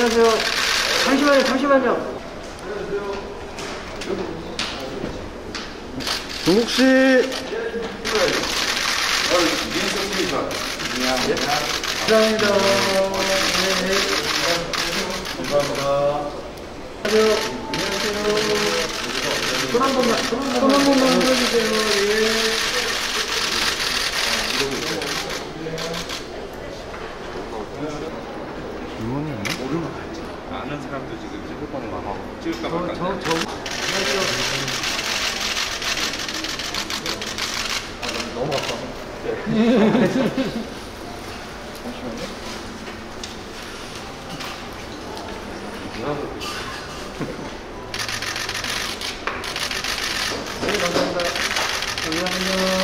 안녕하세요. 잠시만요. 종국 씨. 감사합니다. 네. 감사합니다. 안녕하세요. 손 한 번만 보여주세요. 예. 주문이 있나? 모르는 거 알지? 아는 사람도 지금 찍을 거는 막 하고 찍을까 말까. 너무 아파. 잠시만요. 네, 감사합니다. 감사합니다.